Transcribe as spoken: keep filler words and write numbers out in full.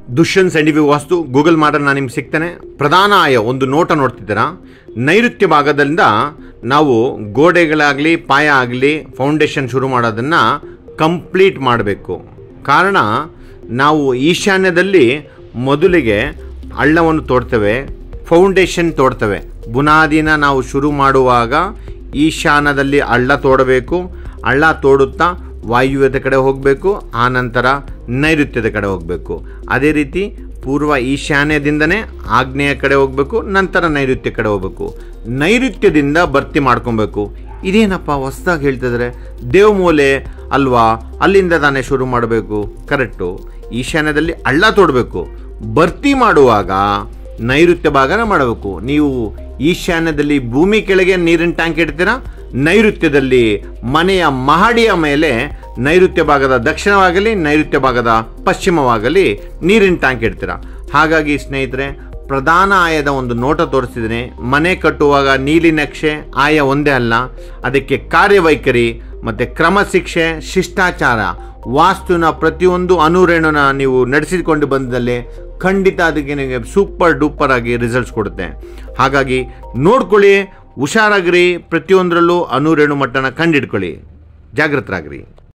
Dushyant scientific ವಾಸ್ತು Google ಮಾಡಿದ್ರೆ ನಾನು ನಿಮ್ಗೆ ಸಿಗ್ತೇನೆ. ಪ್ರಧಾನ ಆಯ ಒಂದು ನೋಟ ನೋಡ್ತಿದ್ದೀರಾ. ನೈಋತ್ಯ ಭಾಗದಿಂದ ನಾವು ಗೋಡೆಗಳಾಗಲಿ ಪಾಯ ಆಗಲಿ ಫೌಂಡೇಶನ್ ಶುರು ಮಾಡೋದನ್ನು ಕಂಪ್ಲೀಟ್ ಮಾಡಬೇಕು. ಕಾರಣ ನಾವು ಈಶಾನ್ಯದಲ್ಲಿ ಮೊದಲಿಗೆ ಹಳ್ಳವನ್ನು ತೋಡ್ತೇವೆ, ಫೌಂಡೇಶನ್ ತೋಡ್ತೇವೆ. ಬುನಾದಿನ ನಾವು ಶುರು ಮಾಡುವಾಗ ಈಶಾನ್ಯದಲ್ಲಿ ಹಳ್ಳ ತೋಡಬೇಕು. ಹಳ್ಳ ತೋಡುತ್ತಾ ವಾಯುವ್ಯದ ಕಡೆ ಹೋಗಬೇಕು, ಆನಂತರ ನೈಋತ್ಯದ ಕಡೆ ಹೋಗಬೇಕು. ಅದೇ ರೀತಿ ಪೂರ್ವ ಈಶಾನ್ಯದಿಂದನೇ ಆಗ್ನೇಯ ಕಡೆ ಹೋಗಬೇಕು, ನಂತರ ನೈಋತ್ಯ ಕಡೆ ಹೋಗಬೇಕು. ನೈಋತ್ಯದಿಂದ ಭರ್ತಿ ಮಾಡ್ಕೊಬೇಕು. ಇದೇನಪ್ಪ ಹೊಸ್ದಾಗಿ ಹೇಳ್ತಿದ್ರೆ, ದೇವಮೂಲೆ ಅಲ್ವಾ, ಅಲ್ಲಿಂದ ತಾನೇ ಶುರು ಮಾಡಬೇಕು. ಕರೆಕ್ಟು. ಈಶಾನ್ಯದಲ್ಲಿ ಹಳ್ಳ ತೋಡಬೇಕು, ಭರ್ತಿ ಮಾಡುವಾಗ ನೈಋತ್ಯ ಭಾಗನ ಮಾಡಬೇಕು. ನೀವು ಈಶಾನ್ಯದಲ್ಲಿ ಭೂಮಿ ಕೆಳಗೆ ನೀರಿನ ಟ್ಯಾಂಕ್ ಇಡ್ತೀರಾ, ನೈಋತ್ಯದಲ್ಲಿ ಮನೆಯ ಮಹಡಿಯ ಮೇಲೆ ನೈಋತ್ಯ ಭಾಗದ ದಕ್ಷಿಣವಾಗಲಿ ನೈಋತ್ಯ ಭಾಗದ ಪಶ್ಚಿಮವಾಗಲಿ ನೀರಿನ ಟ್ಯಾಂಕ್ ಇಡ್ತೀರಾ. ಹಾಗಾಗಿ ಸ್ನೇಹಿತರೆ, ಪ್ರಧಾನ ಆಯದ ಒಂದು ನೋಟ ತೋರಿಸಿದ್ದೀನಿ. ಮನೆ ಕಟ್ಟುವಾಗ ನೀಲಿ ನಕ್ಷೆ ಆಯ ಒಂದೇ ಅಲ್ಲ, ಅದಕ್ಕೆ ಕಾರ್ಯವೈಖರಿ ಮತ್ತು ಕ್ರಮಶಿಕ್ಷೆ, ಶಿಷ್ಟಾಚಾರ, ವಾಸ್ತುವಿನ ಪ್ರತಿಯೊಂದು ಅನುರೇಣುನ ನೀವು ನಡೆಸಿಕೊಂಡು ಬಂದಲ್ಲಿ ಖಂಡಿತ ಅದಕ್ಕೆ ನಿಮಗೆ ಸೂಪರ್ ಡೂಪರ್ ಆಗಿ ರಿಸಲ್ಟ್ಸ್ ಕೊಡುತ್ತೆ. ಹಾಗಾಗಿ ನೋಡ್ಕೊಳ್ಳಿ, ಹುಷಾರಾಗ್ರಿ, ಪ್ರತಿಯೊಂದರಲ್ಲೂ ಅನುರೇಣು ಮಟ್ಟನ ಕಂಡಿಡ್ಕೊಳ್ಳಿ, ಜಾಗೃತರಾಗ್ರಿ.